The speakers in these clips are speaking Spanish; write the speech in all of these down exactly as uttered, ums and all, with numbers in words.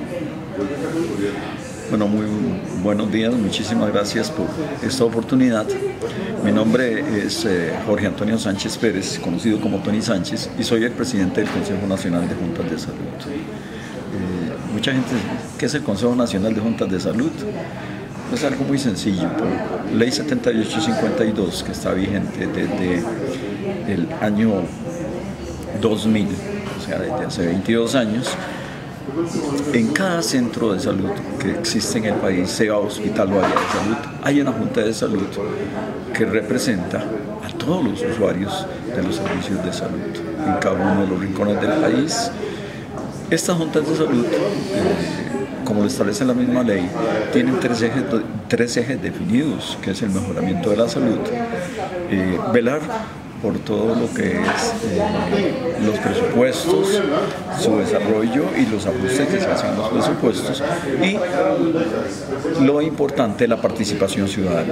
Bueno, muy buenos días, muchísimas gracias por esta oportunidad. Mi nombre es eh, Jorge Antonio Sánchez Pérez, conocido como Tony Sánchez, y soy el presidente del Consejo Nacional de Juntas de Salud. Eh, mucha gente, ¿qué es el Consejo Nacional de Juntas de Salud? Es algo muy sencillo. Por Ley setenta y ocho cincuenta y dos, que está vigente desde el año dos mil, o sea, desde hace veintidós años, en cada centro de salud que existe en el país, sea hospital o área de salud, hay una junta de salud que representa a todos los usuarios de los servicios de salud en cada uno de los rincones del país. Estas juntas de salud, eh, como lo establece la misma ley, tienen tres ejes, tres ejes definidos, que es el mejoramiento de la salud, eh, velar por todo lo que es eh, los presupuestos, su desarrollo y los ajustes que se hacen en los presupuestos, y lo importante, la participación ciudadana.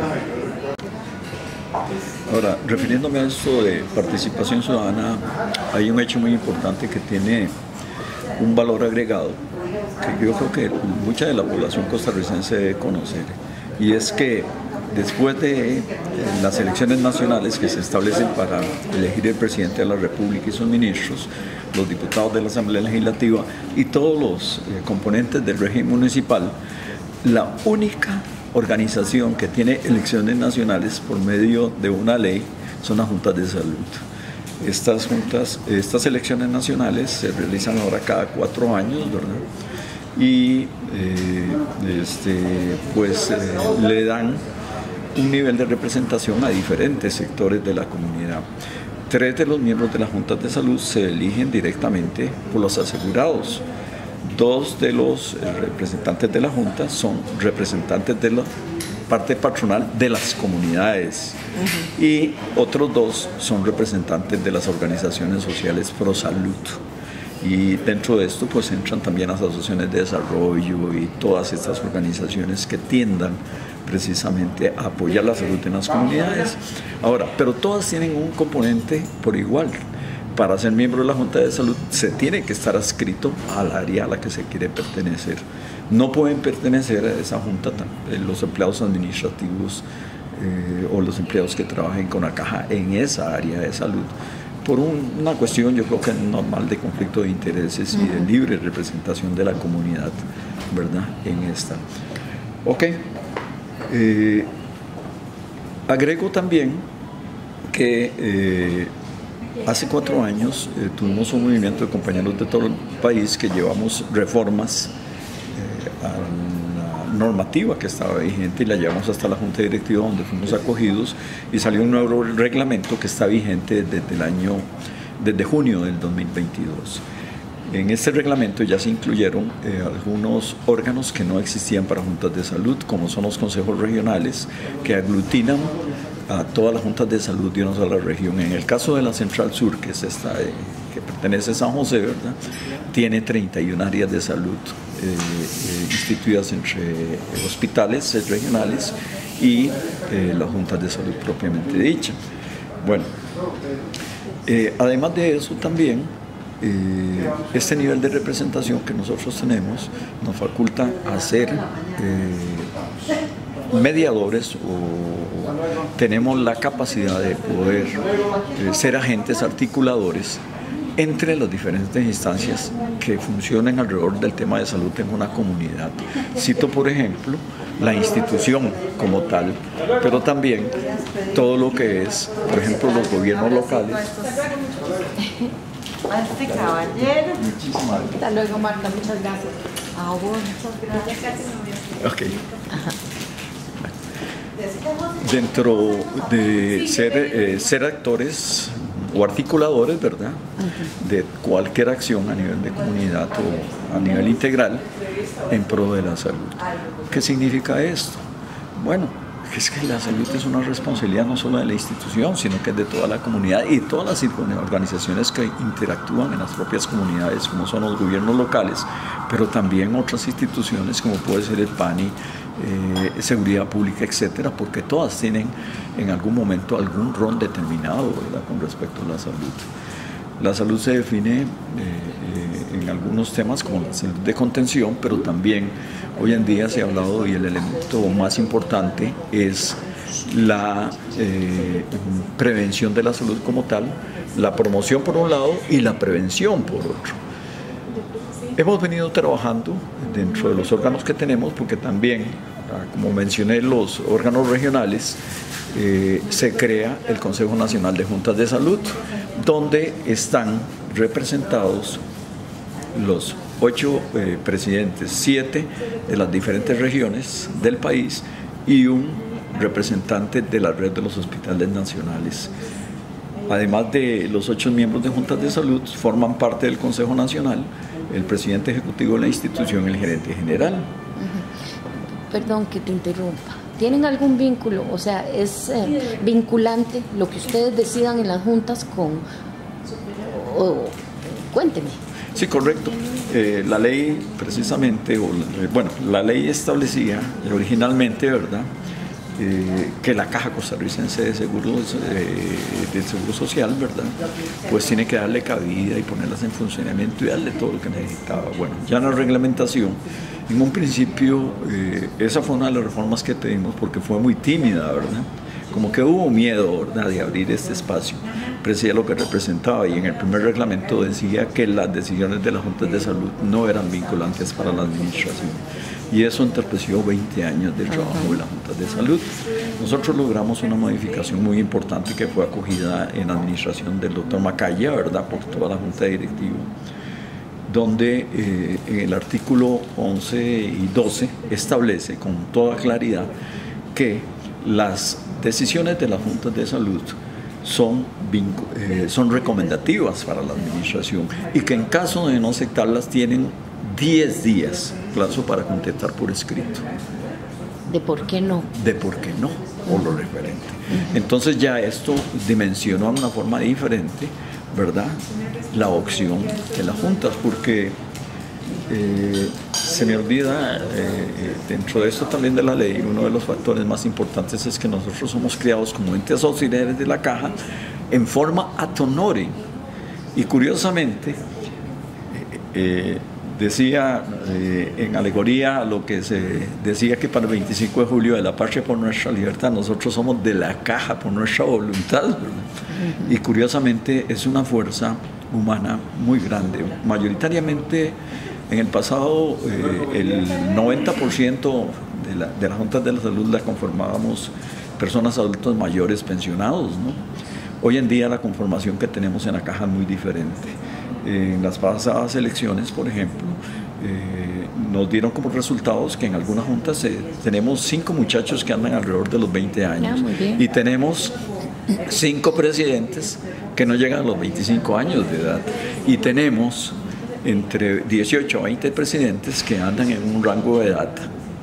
Ahora, refiriéndome a esto de participación ciudadana, hay un hecho muy importante que tiene un valor agregado que yo creo que mucha de la población costarricense debe conocer, y es que después de las elecciones nacionales que se establecen para elegir el presidente de la República y sus ministros, los diputados de la Asamblea Legislativa y todos los eh, componentes del régimen municipal, la única organización que tiene elecciones nacionales por medio de una ley son las juntas de salud. Estas juntas, estas elecciones nacionales se realizan ahora cada cuatro años, ¿verdad? Y eh, este, pues eh, le dan un nivel de representación a diferentes sectores de la comunidad. Tres de los miembros de las juntas de salud se eligen directamente por los asegurados. Dos de los representantes de la junta son representantes de la parte patronal de las comunidades, uh-huh. Y otros dos son representantes de las organizaciones sociales pro salud. Y dentro de esto pues entran también las asociaciones de desarrollo y todas estas organizaciones que tiendan precisamente a apoyar la salud en las comunidades. Ahora, pero todas tienen un componente por igual. Para ser miembro de la Junta de Salud se tiene que estar adscrito al área a la que se quiere pertenecer. No pueden pertenecer a esa junta los empleados administrativos eh, o los empleados que trabajen con la caja en esa área de salud, por un, una cuestión yo creo que normal de conflicto de intereses y de libre representación de la comunidad, ¿verdad? En esta. Ok. Eh, agrego también que eh, hace cuatro años eh, tuvimos un movimiento de compañeros de todo el país que llevamos reformas eh, a la normativa que estaba vigente y la llevamos hasta la Junta Directiva, donde fuimos acogidos, y salió un nuevo reglamento que está vigente desde el año, desde junio del dos mil veintidós. En este reglamento ya se incluyeron eh, algunos órganos que no existían para juntas de salud, como son los consejos regionales, que aglutinan a todas las juntas de salud de una sola región. En el caso de la Central Sur, que es esta eh, que pertenece a San José, ¿verdad?, tiene treinta y una áreas de salud eh, eh, instituidas entre hospitales regionales y eh, las juntas de salud propiamente dicha. Bueno, eh, además de eso también, Eh, este nivel de representación que nosotros tenemos nos faculta a ser eh, mediadores, o tenemos la capacidad de poder eh, ser agentes articuladores entre las diferentes instancias que funcionan alrededor del tema de salud en una comunidad. Cito, por ejemplo, la institución como tal, pero también todo lo que es, por ejemplo, los gobiernos locales. A este caballero. Muchísimas gracias. Hasta luego, Marta, muchas gracias. Ah, bueno, muchas gracias. Ok. Dentro de ser, eh, ser actores o articuladores, ¿verdad?, de cualquier acción a nivel de comunidad o a nivel integral en pro de la salud. ¿Qué significa esto? Bueno, es que la salud es una responsabilidad no solo de la institución, sino que es de toda la comunidad y todas las organizaciones que interactúan en las propias comunidades, como son los gobiernos locales, pero también otras instituciones como puede ser el PANI, eh, seguridad pública, etcétera, porque todas tienen en algún momento algún rol determinado, ¿verdad?, con respecto a la salud. La salud se define eh, eh, en algunos temas como la salud de contención, pero también hoy en día se ha hablado y el elemento más importante es la eh, prevención de la salud como tal, la promoción por un lado y la prevención por otro. Hemos venido trabajando dentro de los órganos que tenemos porque también, como mencioné, los órganos regionales, eh, se crea el Consejo Nacional de Juntas de Salud, donde están representados los ocho eh, presidentes, siete de las diferentes regiones del país y un representante de la red de los hospitales nacionales. Además de los ocho miembros de Juntas de Salud, forman parte del Consejo Nacional el presidente ejecutivo de la institución, el gerente general. Uh-huh. Perdón que te interrumpa. ¿Tienen algún vínculo? O sea, ¿es eh, vinculante lo que ustedes decidan en las juntas con... O, o, cuénteme. Sí, correcto. Eh, la ley precisamente, o, eh, bueno, la ley establecía originalmente, ¿verdad?, Eh, que la Caja Costarricense de Seguros, eh, del Seguro Social, ¿verdad?, pues tiene que darle cabida y ponerlas en funcionamiento y darle todo lo que necesitaba. Bueno, ya en la reglamentación, en un principio, eh, esa fue una de las reformas que tuvimos porque fue muy tímida, ¿verdad?, como que hubo miedo, ¿verdad?, de abrir este espacio, decía lo que representaba, y en el primer reglamento decía que las decisiones de las juntas de salud no eran vinculantes para la administración. Y eso entorpeció veinte años de trabajo de las juntas de salud. Nosotros logramos una modificación muy importante que fue acogida en la administración del doctor Macaya, ¿verdad?, por toda la junta directiva, donde eh, en el artículo once y doce establece con toda claridad que las decisiones de las juntas de salud son, eh, son recomendativas para la administración y que en caso de no aceptarlas tienen diez días plazo para contestar por escrito. ¿De por qué no? De por qué no, o lo referente. Entonces ya esto dimensionó de una forma diferente, ¿verdad?, la opción de las juntas, porque eh, se me olvida, eh, dentro de esto también de la ley, uno de los factores más importantes es que nosotros somos creados como entes auxiliares de la Caja en forma ad honorem. Y curiosamente, eh, eh, decía eh, en alegoría lo que se decía que para el veinticinco de julio de la patria por nuestra libertad, nosotros somos de la Caja por nuestra voluntad, ¿verdad? Uh-huh. Y curiosamente es una fuerza humana muy grande. Mayoritariamente en el pasado eh, el noventa por ciento de, la, de las juntas de la salud la conformábamos personas adultos mayores pensionados, ¿no? Hoy en día la conformación que tenemos en la Caja es muy diferente. En las pasadas elecciones, por ejemplo, eh, nos dieron como resultados que en algunas juntas eh, tenemos cinco muchachos que andan alrededor de los veinte años y tenemos cinco presidentes que no llegan a los veinticinco años de edad y tenemos entre dieciocho a veinte presidentes que andan en un rango de edad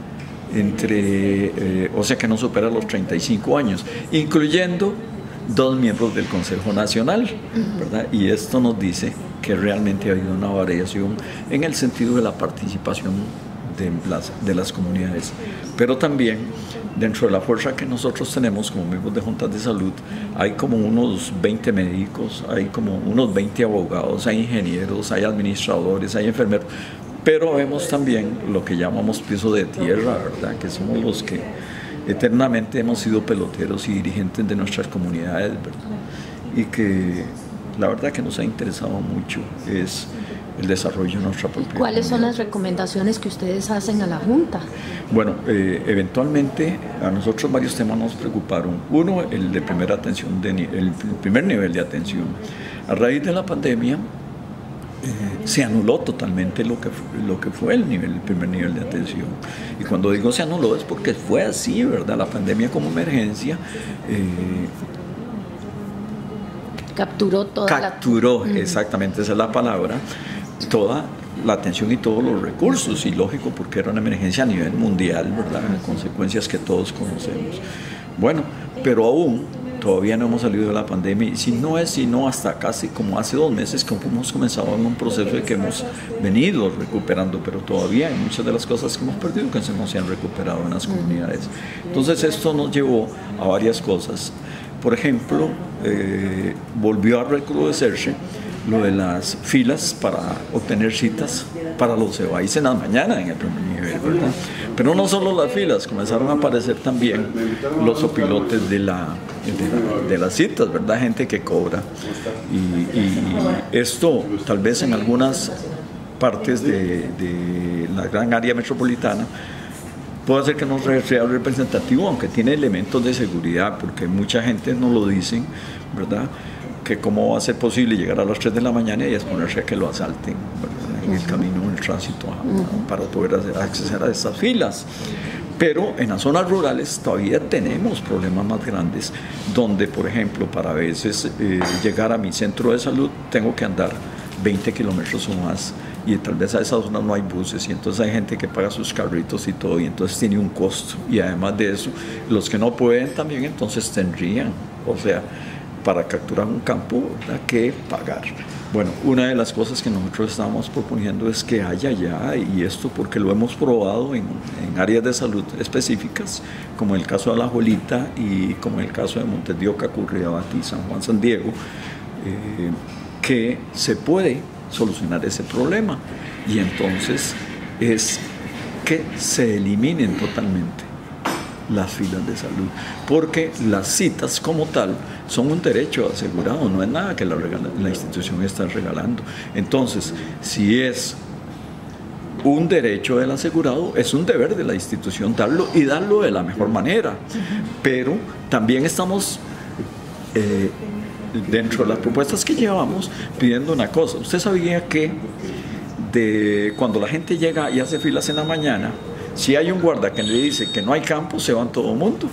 entre, eh, o sea que no supera los treinta y cinco años, incluyendo dos miembros del Consejo Nacional, ¿verdad? Y esto nos dice que realmente ha habido una variación en el sentido de la participación de las, de las comunidades, pero también dentro de la fuerza que nosotros tenemos como miembros de juntas de salud hay como unos veinte médicos, hay como unos veinte abogados, hay ingenieros, hay administradores, hay enfermeros, pero vemos también lo que llamamos piso de tierra, ¿verdad?, que somos los que eternamente hemos sido peloteros y dirigentes de nuestras comunidades, ¿verdad?, y que la verdad que nos ha interesado mucho es el desarrollo de nuestra propia ¿Cuáles comunidad. son las recomendaciones que ustedes hacen a la Junta? Bueno, eh, eventualmente a nosotros varios temas nos preocuparon. Uno, el de primera atención, de, el primer nivel de atención. A raíz de la pandemia, Eh, se anuló totalmente lo que, lo que fue el, nivel, el primer nivel de atención. Y cuando digo se anuló es porque fue así, ¿verdad? La pandemia como emergencia eh, capturó toda capturó, la... exactamente esa es la palabra, toda la atención y todos los recursos, y lógico porque era una emergencia a nivel mundial, ¿verdad? Consecuencias que todos conocemos. Bueno, pero aún todavía no hemos salido de la pandemia, y si no es sino hasta casi como hace dos meses que hemos comenzado en un proceso de que hemos venido recuperando, pero todavía hay muchas de las cosas que hemos perdido que no se han recuperado en las comunidades. Entonces esto nos llevó a varias cosas. Por ejemplo, eh, volvió a recrudecerse lo de las filas para obtener citas para los E B A I S en la mañana en el primer nivel, ¿verdad? Pero no solo las filas, comenzaron a aparecer también los opilotes de, la, de, de las citas, ¿verdad? Gente que cobra. Y, y esto tal vez en algunas partes de, de la gran área metropolitana puede ser que no sea representativo, aunque tiene elementos de seguridad, porque mucha gente no lo dicen, ¿verdad? Que cómo va a ser posible llegar a las tres de la mañana y exponerse a que lo asalten, ¿verdad? En el camino, en el tránsito, uh-huh. para poder hacer, acceder a estas filas. Pero en las zonas rurales todavía tenemos problemas más grandes, donde, por ejemplo, para a veces eh, llegar a mi centro de salud tengo que andar veinte kilómetros o más, y tal vez a esas zonas no hay buses, y entonces hay gente que paga sus carritos y todo, y entonces tiene un costo. Y además de eso, los que no pueden también entonces tendrían, o sea, para capturar un campo, ¿verdad?, que pagar. Bueno, una de las cosas que nosotros estamos proponiendo es que haya ya, y esto porque lo hemos probado en, en áreas de salud específicas, como el caso de La Jolita y como el caso de Montes de Oca, Curridabat y San Juan San Diego, eh, que se puede solucionar ese problema, y entonces es que se eliminen totalmente las filas de salud, porque las citas como tal son un derecho asegurado, no es nada que la, regala, la institución está regalando. Entonces, si es un derecho del asegurado, es un deber de la institución darlo, y darlo de la mejor manera. Pero también estamos eh, dentro de las propuestas que llevamos pidiendo una cosa. Usted sabía que de cuando la gente llega y hace filas en la mañana, si hay un guarda que le dice que no hay campo, se van todo el mundo.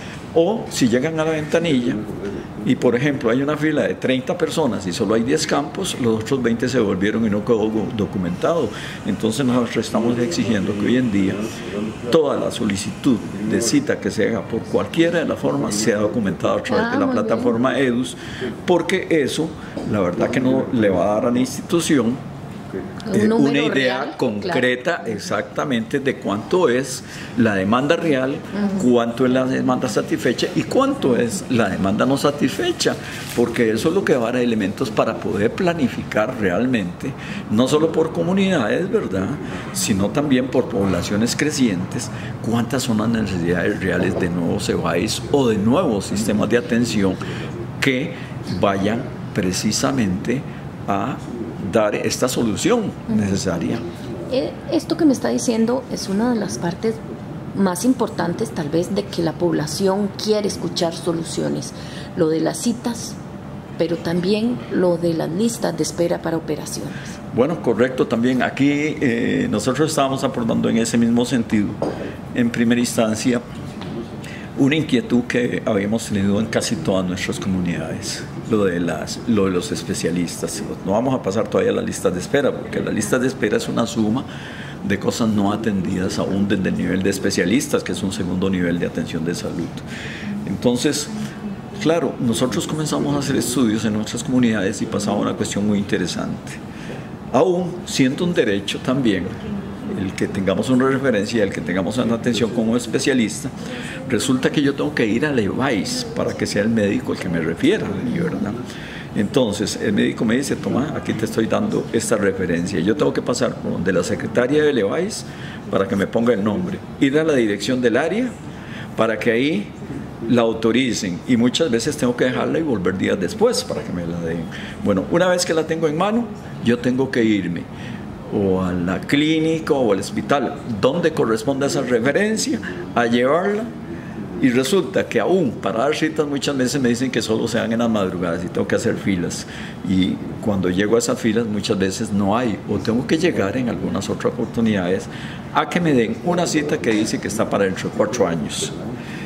O si llegan a la ventanilla y, por ejemplo, hay una fila de treinta personas y solo hay diez campos, los otros veinte se volvieron y no quedó documentado. Entonces nosotros estamos exigiendo que hoy en día toda la solicitud de cita que se haga por cualquiera de las formas sea documentada a través de la plataforma EDUS, porque eso, la verdad que no le va a dar a la institución Eh, una idea real, concreta, claro, exactamente de cuánto es la demanda real, uh-huh. cuánto es la demanda satisfecha y cuánto es la demanda no satisfecha, porque eso es lo que va a dar elementos para poder planificar realmente, no solo por comunidades, ¿verdad?, sino también por poblaciones crecientes, cuántas son las necesidades reales de nuevos E B A I S o de nuevos sistemas de atención que vayan precisamente a dar esta solución necesaria. Esto que me está diciendo es una de las partes más importantes, tal vez, de que la población quiere escuchar soluciones. Lo de las citas, pero también lo de las listas de espera para operaciones. Bueno, correcto también. Aquí eh, nosotros estábamos aportando en ese mismo sentido, en primera instancia, una inquietud que habíamos tenido en casi todas nuestras comunidades, lo de, las, lo de los especialistas. No vamos a pasar todavía a las listas de espera, porque la lista de espera es una suma de cosas no atendidas aún desde el nivel de especialistas, que es un segundo nivel de atención de salud. Entonces, claro, nosotros comenzamos a hacer estudios en nuestras comunidades y pasaba una cuestión muy interesante. Aún siendo un derecho también el que tengamos una referencia, el que tengamos una atención como especialista, resulta que yo tengo que ir al E B A I S para que sea el médico el que me refiera, ¿verdad? Entonces el médico me dice: toma, aquí te estoy dando esta referencia. Yo tengo que pasar por donde la secretaria del E B A I S para que me ponga el nombre, ir a la dirección del área para que ahí la autoricen, y muchas veces tengo que dejarla y volver días después para que me la den. Bueno, una vez que la tengo en mano, yo tengo que irme o a la clínica o al hospital donde corresponde esa referencia a llevarla, y resulta que aún para dar citas muchas veces me dicen que solo se dan en las madrugadas y tengo que hacer filas, y cuando llego a esas filas muchas veces no hay, o tengo que llegar en algunas otras oportunidades a que me den una cita que dice que está para dentro de cuatro años.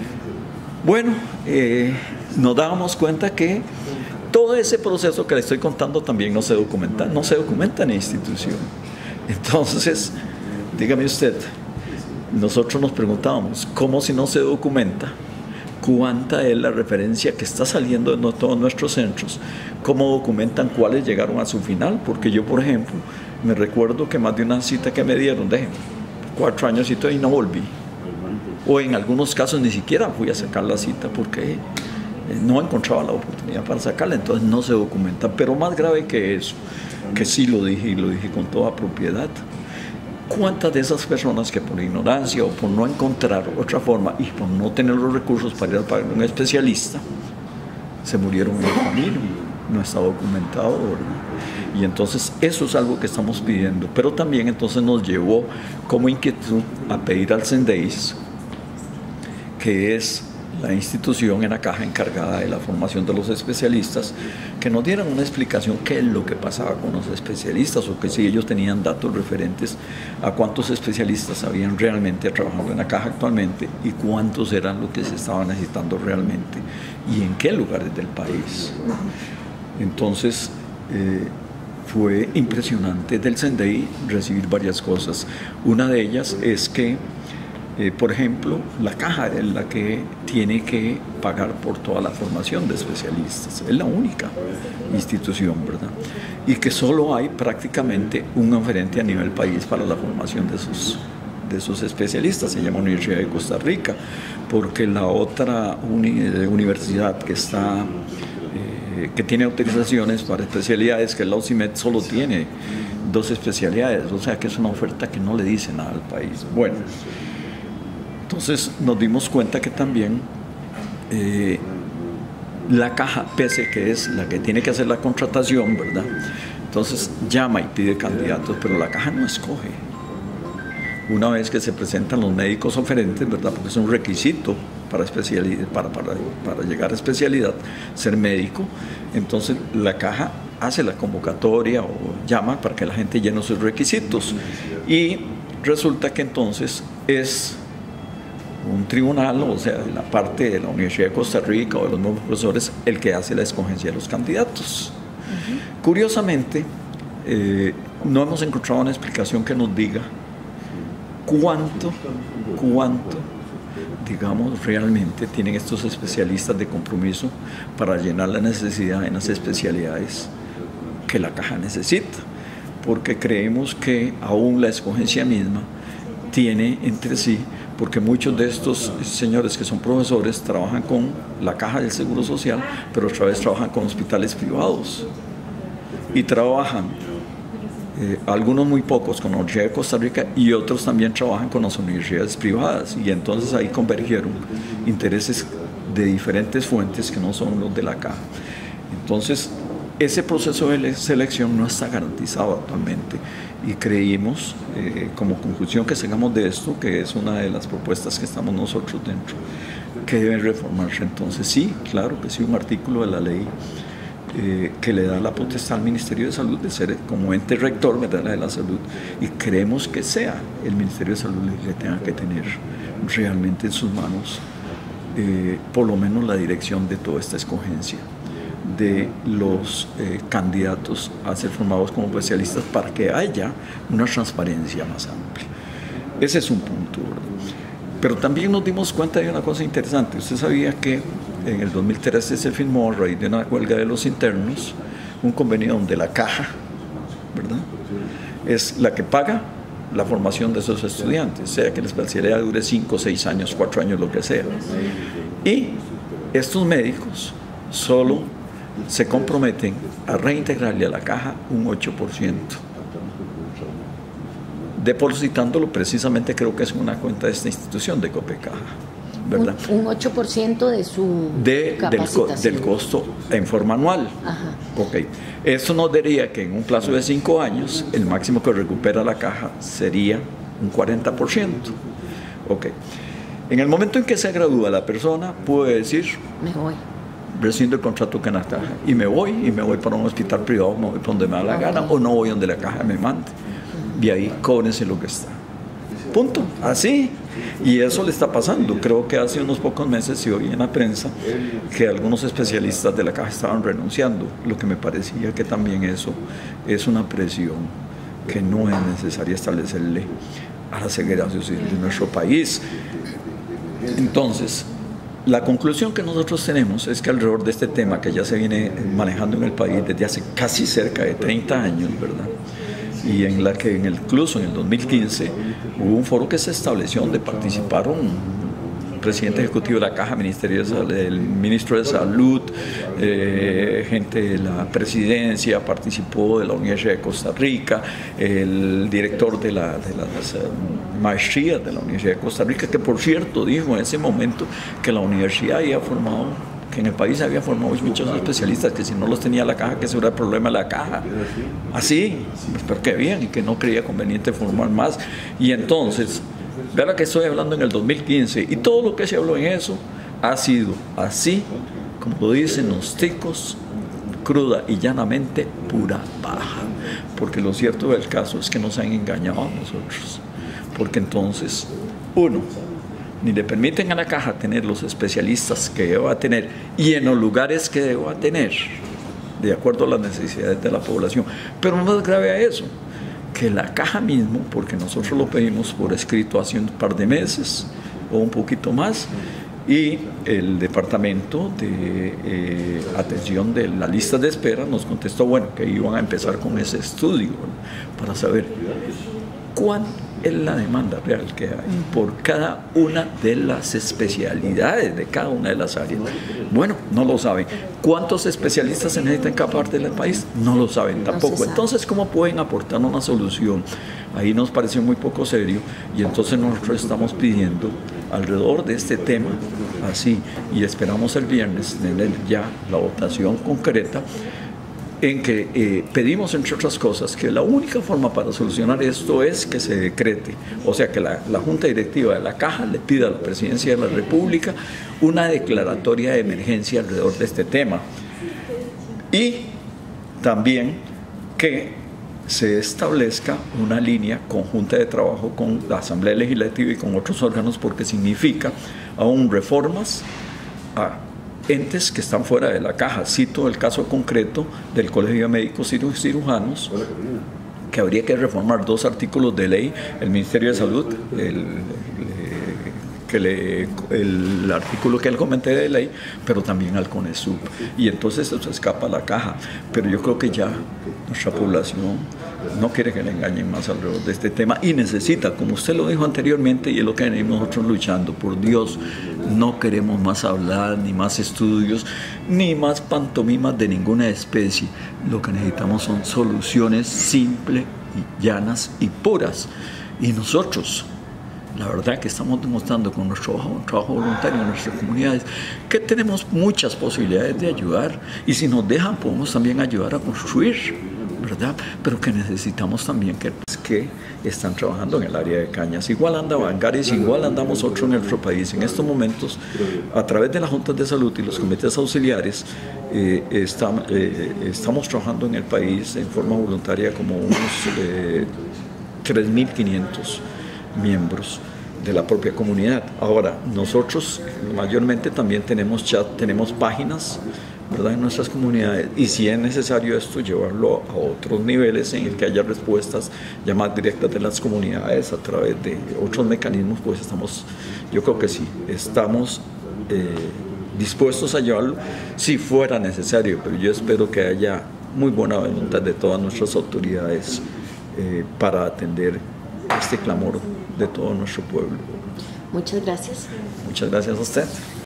Bueno, eh, nos dábamos cuenta que todo ese proceso que le estoy contando también no se documenta, no se documenta en la institución. Entonces, dígame usted, nosotros nos preguntábamos, ¿cómo si no se documenta cuánta es la referencia que está saliendo de todos nuestros centros? ¿Cómo documentan cuáles llegaron a su final? Porque yo, por ejemplo, me recuerdo que más de una cita que me dieron, de cuatro años y no volví. O en algunos casos ni siquiera fui a sacar la cita porque eh, no encontraba la oportunidad para sacarla, entonces no se documenta. Pero más grave que eso, que sí lo dije y lo dije con toda propiedad, ¿cuántas de esas personas que por ignorancia o por no encontrar otra forma y por no tener los recursos para ir a pagar un especialista, se murieron en el camino? No está documentado, ¿verdad? Y entonces eso es algo que estamos pidiendo, pero también entonces nos llevó como inquietud a pedir al Sendeis, que es la institución en la caja encargada de la formación de los especialistas, que nos dieran una explicación qué es lo que pasaba con los especialistas, o que si ellos tenían datos referentes a cuántos especialistas habían realmente trabajando en la caja actualmente y cuántos eran los que se estaban necesitando realmente y en qué lugares del país. Entonces eh, fue impresionante del Sendei recibir varias cosas. Una de ellas es que Eh, por ejemplo, la caja es la que tiene que pagar por toda la formación de especialistas, es la única institución, ¿verdad? Y que solo hay prácticamente un oferente a nivel país para la formación de sus, de sus especialistas, se llama Universidad de Costa Rica, porque la otra uni universidad que está, eh, que tiene autorizaciones para especialidades, que es la OCIMED, solo tiene dos especialidades, o sea que es una oferta que no le dice nada al país. Bueno, entonces nos dimos cuenta que también eh, la caja, pese que es la que tiene que hacer la contratación, ¿verdad? Entonces llama y pide candidatos, pero la caja no escoge. Una vez que se presentan los médicos oferentes, ¿verdad? Porque es un requisito para, especialidad, para, para, para llegar a especialidad, ser médico, entonces la caja hace la convocatoria o llama para que la gente llene sus requisitos. Y resulta que entonces es un tribunal, o sea, la parte de la Universidad de Costa Rica o de los nuevos profesores, el que hace la escogencia de los candidatos. Uh-huh. Curiosamente, eh, no hemos encontrado una explicación que nos diga cuánto, cuánto, digamos, realmente tienen estos especialistas de compromiso para llenar la necesidad en las especialidades que la caja necesita, porque creemos que aún la escogencia misma tiene entre sí, porque muchos de estos señores que son profesores trabajan con la caja del Seguro Social, pero otra vez trabajan con hospitales privados y trabajan, eh, algunos muy pocos con la Universidad de Costa Rica y otros también trabajan con las universidades privadas, y entonces ahí convergieron intereses de diferentes fuentes que no son los de la caja. Entonces ese proceso de selección no está garantizado actualmente, y creímos, eh, como conclusión que sacamos de esto, que es una de las propuestas que estamos nosotros dentro, que debe reformarse. Entonces sí, claro que sí, un artículo de la ley eh, que le da la potestad al Ministerio de Salud de ser como ente rector, ¿verdad?, de la salud, y creemos que sea el Ministerio de Salud el que tenga que tener realmente en sus manos eh, por lo menos la dirección de toda esta escogencia de los eh, candidatos a ser formados como especialistas, para que haya una transparencia más amplia. Ese es un punto, ¿verdad? Pero también nos dimos cuenta de una cosa interesante. Usted sabía que en el dos mil trece se firmó, a raíz de una huelga de los internos, un convenio donde la caja, ¿verdad?, es la que paga la formación de esos estudiantes, sea que la especialidad dure cinco, seis años, cuatro años, lo que sea. Y estos médicos solo se comprometen a reintegrarle a la caja un ocho por ciento, depositándolo precisamente, creo que es una cuenta de esta institución de Copecaja, ¿verdad? Un, un ocho por ciento de su de, capacitación. Del, del costo en forma anual. Ajá. Ok. Eso nos diría que en un plazo de cinco años, el máximo que recupera la caja sería un cuarenta por ciento. Ok. En el momento en que se gradúa la persona, puede decir: me voy, rescindo el contrato que en la caja y me voy, y me voy para un hospital privado, me voy para donde me da la okay. gana, o no voy donde la caja me mande. Y ahí cóbrense lo que está. Punto. Así. Y eso le está pasando. Creo que hace unos pocos meses se oí en la prensa que algunos especialistas de la caja estaban renunciando, lo que me parecía que también eso es una presión que no es necesaria establecerle a la seguridad social de nuestro país. Entonces, la conclusión que nosotros tenemos es que alrededor de este tema, que ya se viene manejando en el país desde hace casi cerca de treinta años, ¿verdad?, y en la que en el, incluso en el dos mil quince hubo un foro que se estableció donde participaron presidente ejecutivo de la Caja, Ministerio de Salud, el ministro de Salud, eh, gente de la presidencia participó, de la Universidad de Costa Rica, el director de, la, de las uh, maestrías de la Universidad de Costa Rica, que por cierto dijo en ese momento que la universidad había formado, que en el país había formado muchos especialistas, que si no los tenía la Caja, que ese era el problema de la Caja. Así, pues, pero que bien, y que no creía conveniente formar más. Y entonces, vea que estoy hablando en el dos mil quince, y todo lo que se habló en eso ha sido así, como lo dicen los ticos, cruda y llanamente pura paja. Porque lo cierto del caso es que nos han engañado a nosotros. Porque entonces, uno, ni le permiten a la Caja tener los especialistas que deba tener y en los lugares que deba tener, de acuerdo a las necesidades de la población. Pero más grave a eso, que la Caja mismo, porque nosotros lo pedimos por escrito hace un par de meses o un poquito más, y el departamento de eh, atención de la lista de espera nos contestó, bueno, que iban a empezar con ese estudio, ¿no?, para saber cuán es la demanda real que hay por cada una de las especialidades de cada una de las áreas. Bueno, no lo saben. ¿Cuántos especialistas se necesitan en cada parte del país? No lo saben tampoco. Entonces, ¿cómo pueden aportar una solución? Ahí nos pareció muy poco serio, y entonces nosotros estamos pidiendo alrededor de este tema, así, y esperamos el viernes tener ya la votación concreta, en que eh, pedimos, entre otras cosas, que la única forma para solucionar esto es que se decrete, o sea, que la, la Junta Directiva de la Caja le pida a la Presidencia de la República una declaratoria de emergencia alrededor de este tema, y también que se establezca una línea conjunta de trabajo con la Asamblea Legislativa y con otros órganos, porque significa aún reformas a entes que están fuera de la Caja. Cito el caso concreto del Colegio de Médicos y Cirujanos, que habría que reformar dos artículos de ley, el Ministerio de Salud, el, que le, el artículo que él comenté de ley, pero también al CONESUB, y entonces eso escapa a la Caja. Pero yo creo que ya nuestra población no quiere que le engañen más alrededor de este tema, y necesita, como usted lo dijo anteriormente, y es lo que venimos nosotros luchando, por Dios, no queremos más hablar, ni más estudios, ni más pantomimas de ninguna especie. Lo que necesitamos son soluciones simples y llanas y puras, y nosotros, la verdad que estamos demostrando con nuestro trabajo, trabajo voluntario en nuestras comunidades que tenemos muchas posibilidades de ayudar, y si nos dejan podemos también ayudar a construir, ¿verdad? Pero que necesitamos también que, que están trabajando en el área de cañas. Igual anda Vangares, igual andamos otros en nuestro país. En estos momentos, a través de las juntas de salud y los comités auxiliares, eh, está, eh, estamos trabajando en el país en forma voluntaria como unos eh, tres mil quinientos miembros de la propia comunidad. Ahora, nosotros mayormente también tenemos chat, tenemos páginas, ¿verdad?, en nuestras comunidades, y si es necesario esto, llevarlo a otros niveles en el que haya respuestas ya más directas de las comunidades a través de otros mecanismos, pues estamos, yo creo que sí, estamos eh, dispuestos a llevarlo si fuera necesario, pero yo espero que haya muy buena voluntad de todas nuestras autoridades eh, para atender este clamor de todo nuestro pueblo. Muchas gracias. Muchas gracias a usted.